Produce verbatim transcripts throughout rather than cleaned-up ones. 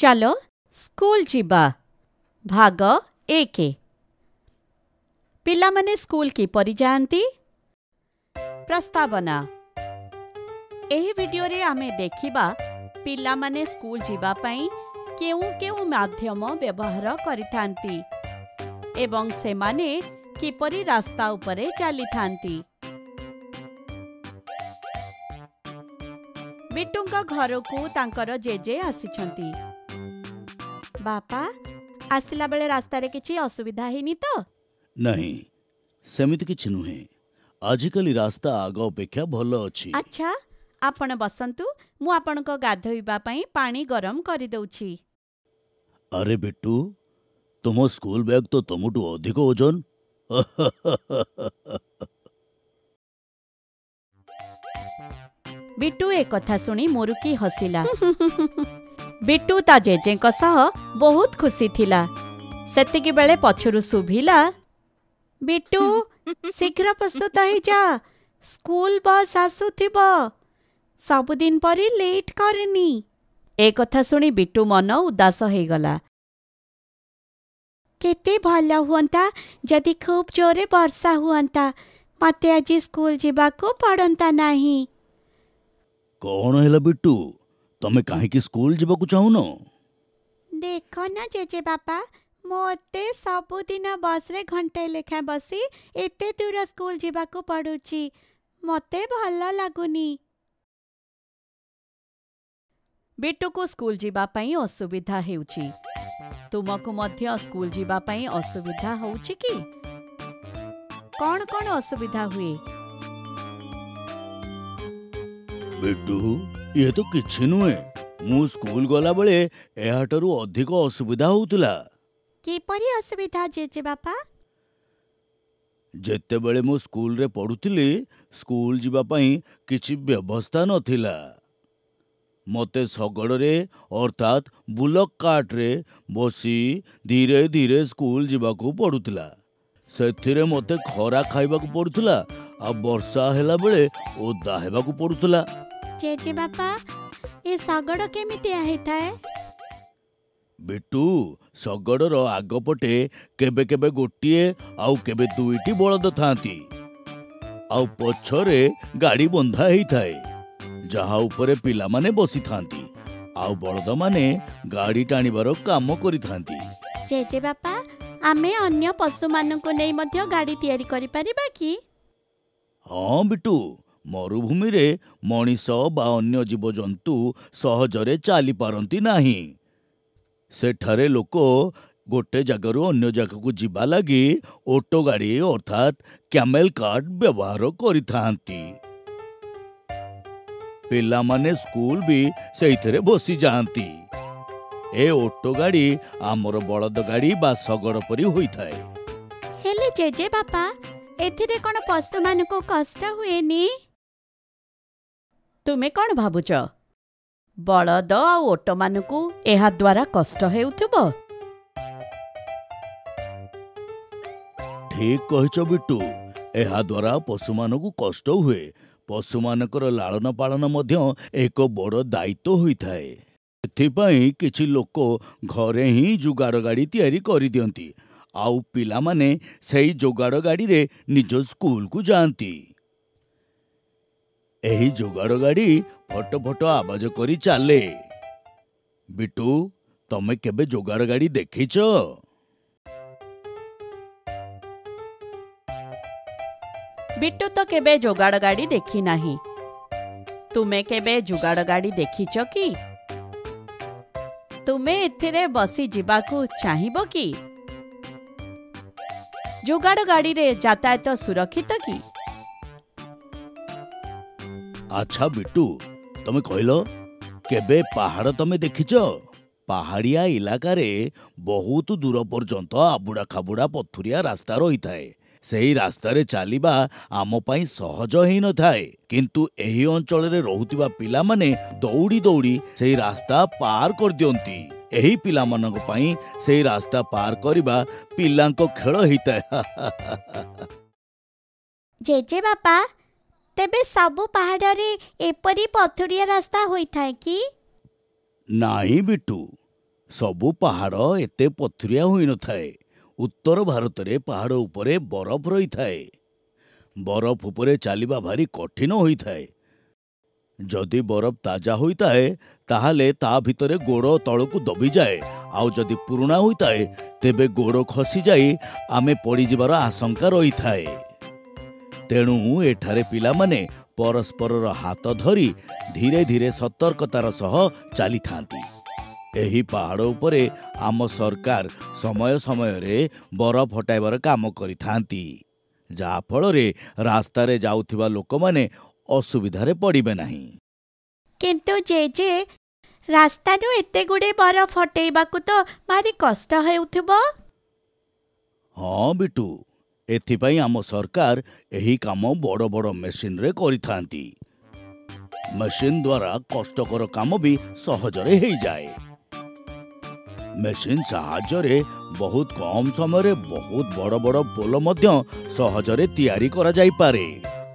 चलो स्कूल जीवा भाग एक। पिला माने स्कूल किपरि जाआंती। प्रस्तावना। एही वीडियो रे आमे देखिबा पिला माने स्कूल जीवा पई केउ केउ माध्यम व्यवहार करिथांती एवं सेमाने किपरि रास्ता उपरे चली थांती। बिट्टूंका घरकू तांकर जेजे आसिछंती। बापा आसिला बेले रास्ता रे किछि असुविधा हेनी तो? नहीं, सेमिति किछि नुहे। आजिकली रास्ता आग अपेक्षा भल अछि। अच्छा, आपण बसंतु, मु आपनको गाधोइबा पई पानी गरम करि दउछि। अरे बिट्टू, तुम स्कूल बैग तो तुमटू अधिक ओजन। बिट्टू एक कथा सुनी मुरुकी हसिला। बिट्टू ता जेजेंक सह बहुत खुशी थिला। सेतिकी बेले पछरु सुभिला, बिट्टू शीघ्र प्रस्तुत हो जा, स्कूल बस आसुथिबो, सबुदिन परी लेट करनी। ए कथा सुनी बिट्टू मन उदास हो गला। केते भल हुअंता जदि खूब जोरे वर्षा हुअंता, मते आज स्कूल जीवाको पड़ंता नाही। कौन हैला बिट्टू, तमे काहेकि स्कूल जीवाकू चाहुनो? देखो ना जेजे बापा, मोते सबुदिन बस रे घंटे लेखा बसी एते दूर स्कूल जीवाकू पड़ुची, मते भल लागुनी। बिट्टू को स्कूल जीवा पई असुविधा हेउची। तुमको मध्य स्कूल जीवा पई असुविधा होउची की? कौन कौन असुविधा हुए? बिट्टू, ये तो किछि नुहे। मु स्कूल गला बेले एहाटरू अधिक असुविधा होउतला। किपरि असुविधा जेजे बापा? जेते बेले मु स्कूल रे पढुतिली, स्कूल जीवा पई किछि व्यवस्था नथिला। मते सगड़ रे अर्थात बुलक कार्ट रे बसी धीरे धीरे स्कूल जीवाकू पड़ुतला। सेथिरे मते खरा खाइबाकू पड़ुतला आ वर्षा हेला बेले ओदा हेबाकू पड़ुतला। जेजे बापा, ए सगड़ केमिति आहिताए? बिट्टू, सगड़र आगपटे केबे केबे गोटिए आउ केबे दुईटी बलद थांती, आउ पछरे गाड़ी बंधा हेई थाए, जहा उपरे पिला माने बसी थांती, आउ बलद माने गाड़ी टाणीबार काम करि थांती। जेजे बापा, आमे अन्य पशु माननको नै मध्य गाड़ी तयारी करि परिबा की? हाँ बिट्टू, मरुभूमि रे मनीष बा अन्य जीव जंतु सहजरे चली पारंती नाही। सेठारे लोक गोटे जगारू अन्य जगह जीवा लगी ऑटो गाड़ी अर्थात कैमेल कार्ड व्यवहार करि थांती। पिला माने स्कूल भी सेइथरे बसी जांती। ए ऑटो गाड़ी आमर बलद गाड़ी बा सगड़ परी होई थाए। हेले जेजे बापा, एथिरे कोन पशु मानको कष्ट हुएनी? तुमे कोन भाबुच? बलद आ ऑटो मानकू एहा द्वारा कष्ट हेउथुबो? ठीक कहिछ बिट्टू, एहा द्वारा पशु मानकू कष्ट हुए। पशु मानकर लालन पालन मध्य एक बड़ दायित्व होई थाए। एथिपाई किछि लोक घरे ही जुगाड़ गाड़ी तैयारी करि दियंती, आउ पिला माने सेही जुगाड़ गाड़ी रे निज स्कूल को जांती। एही जुगाड़ गाड़ी फट फट आवाज करी चाले। बिट्टू, तमे केबे जुगाड़ गाड़ी देखिछ? बिट्टू तो केबे जुगाड़ गाड़ी देखी नाही। तुमे केबे जुगाड़ गाड़ी देखिछ की? तुमे एथिरे बसी जीवाकू चाहिबो की? जुगाड़ गाड़ी रे यातायात सुरक्षित की? अच्छा बिट्टू, तमे कहलो केबे पहाड़ तमे देखिछ? पहाड़िया इलाका रे बहुत दूर पर्यंत आबुड़ा खाबुड़ा पथुरिया रास्ता रही थाए। सेही रास्ता रे चालिबा आम पई सहज हेई न थाए, किंतु एही अंचल रे रहुतिबा पिला माने दौड़ी दौड़ी सेही रास्ता पार कर दियंती। एही पिला मानक पई सेही रास्ता पार करिबा पिलांको खेल हेइताए। जेजे बापा, तेबे सबु पहाड़ रे एपरी पथुरिया रास्ता होई थाए की? नाही बिट्टू, सबु पहाड़ एते पथुरिया होई न थाए। उत्तर भारत रे पहाड़ उपरे बरफ रही थाए। बरफ उपरे चलिबा भारी कठिन होई थाए। जदि बरफ ताजा होई थाए ताहाले ता भितरे गोड़ तळकु दबी जाए। आउ जदि पुराना होई थाए तेबे गोड़ खसी जाई आमे पड़ी जिबार आशंका रही थाए। तेणु एठारे पिला माने परस्पर हाथ धरी धीरे धीरे सतर्कतार सह चली थांती। एही पहाड़ उपरे आम सरकार समय समय रे बरफ हटाइबार काम करि थांती, जा फल रे रास्ता रे जाउथिबा लोक माने असुविधारे पड़िबे नाही। किंतु जेजे रास्ता नु एते गुडे बरफ हटेइबाकु तो भारी कष्ट हेउथिबो। हाँ बिटू, एथिपाई आम सरकार एही काम बड़ बड़ मेसिन रे करि थांती। मेसिन द्वारा कष्टकर काम भी सहजरे हेइ जाए। मेसिन साहाय्य बहुत कम समय रे बहुत बड़ बड़ पोल मध्य सहजरे तैयारी करा जाई पारे।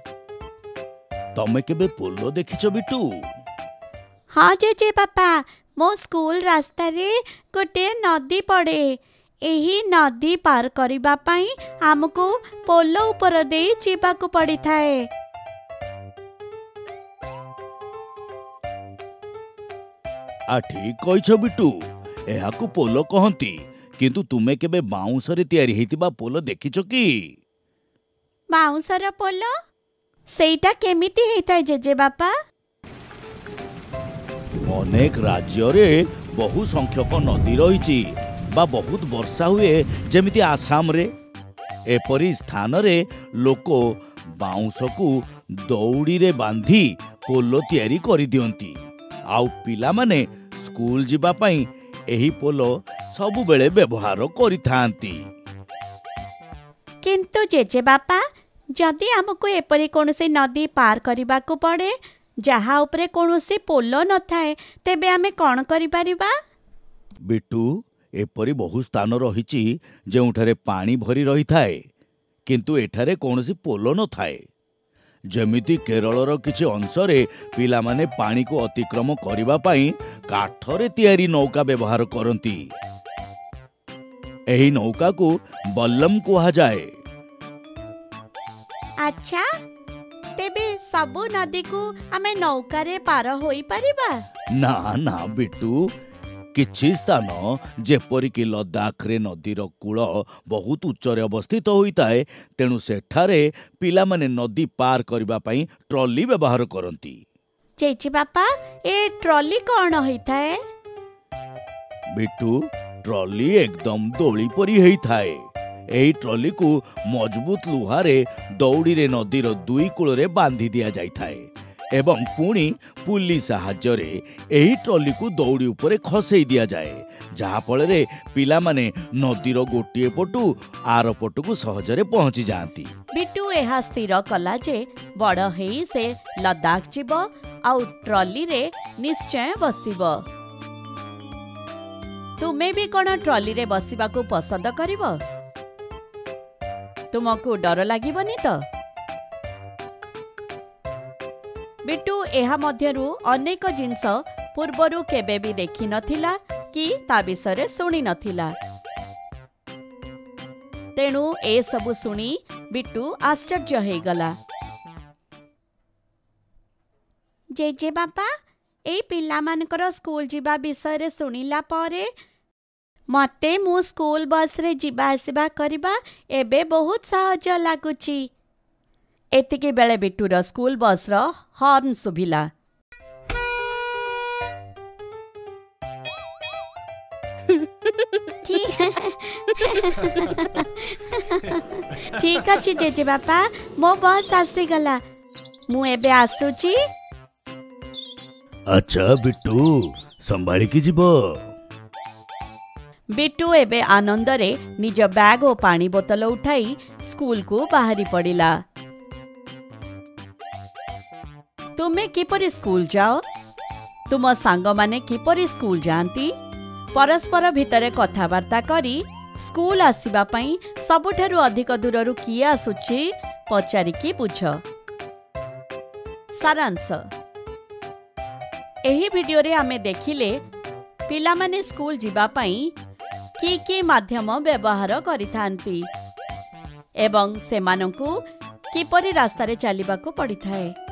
तमे केबे पोल देखिछ बिटू? हाँ जेजे बापा, मो स्कूल रास्ता रे गोटे नदी पड़े। एही नदी पार करिबा पई हमको पोल ऊपर दे जीवाकू पड़ी थाए। आ ठीक कहिछ बिटू, एहाकू पोल कहंती। किंतु तुमे केबे बाउंस रे तैयारी हेतिबा पोल देखिछ कि? बाउंसर पोल सेटा केमिति हेताय जेजे बापा? अनेक राज्य रे बहु संख्यक नदी रहिछि बा बहुत वर्षा हुए जेमिति आसाम रे। एपरी स्थान रे लोक बाउंस को दौड़ी रे बांधी पोल तैयारी करि दियंती। आउ पिला माने स्कूल जिबा पई एही पोल सबु बेले व्यवहार करि थांती। किंतु जेजे बापा, जदि हमको एपरी कोनोसी नदी पार करिबाकू पड़े जहा उपरे कोनोसी पोल न थाए तेबे आमे कोन करि परिबा? बिटू, एपरी बहु स्थान रहिछि जेउठारे पानी भरी रही थाए किंतु एठारे कोनोसी पोल न थाए। जेमिति केरलर किछि अंशरे पिला माने पानी को अतिक्रम करिबा पई काठरे तैयारी नौका व्यवहार करंती। एही नौका को बल्लम कुहा जाए। अच्छा, तेबे सबु नदी को आमे नौका रे पार होई परिबा? ना ना बिटू, किछि स्थान जेपरि कि लद्दाख रे नदीर कूल बहुत उच्चरे अवस्थित होइताए। तेणु सेठारे पिला माने नदी पार करिबा पई ट्रॉली व्यवहार करंती। जेजे बापा, ए ट्रॉली कौन होइताए? बिटू, ट्रॉली एकदम दोली परी हेई थाए। एही ट्रॉली को मजबूत लुहारे दौड़ी रे नदीर दुई कूल रे बांधी दिया जाई थाए एवं पुणी पुली साहाय्य रे एही ट्रॉली को दौड़ी उपरे खसई दिया जाए, जहा फल रे पिला माने नदीर गोटिए पटु आर पटु को सहजरे पहुंची जाती। बिटू एहा स्थिर कला जे बड़ हेई से लद्दाख जीव आउ ट्रॉली रे निश्चय बसिबो। तुमे भी कोन ट्रॉली रे बसिबा को पसंद करिवो? तुमको डर लागिबनी तो? बिटू एहा मध्यरु अनेक जिंस पूर्वरु केबे भी देखि नथिला कि ता विषय सुनी नथिला। तेणु ए सबु सुनी बिटू आश्चर्य हे गला। जेजे बापा, ए पिला मानकर स्कूल जीवा विषय रे सुनिला परे मते मु स्कूल बस रे जीवा आसीबा करिबा एबे बहुत सहज लागुची। एतिके बेले बिटूर स्कूल बस रो हॉर्न सुभिला। ठीक अछि जेजे बापा, मो बस आसी गला, मु एबे आसुची। अच्छा बिट्टू, संभाली की जीवो। बिट्टू एबे आनंद रे निज बैग और पानी बोतल उठाई स्कूल को बाहरी पड़िला। तुमे किपरि स्कूल जाओ? तुम सांग माने किपरि स्कूल जानती? परस्पर भितरे कथाबार्ता करी स्कूल आसीबा पई सबुठारु अधिक दूररु किए आसुची पचारिकी बुझ। सारांश, एही वीडियो रे आमे देखिले पिलामाने स्कूल जीवा पाई कि कि माध्यम व्यवहार करिथांती एवं सेमानंकु किपरि रास्तारे चलिबाकू पड़िथाए।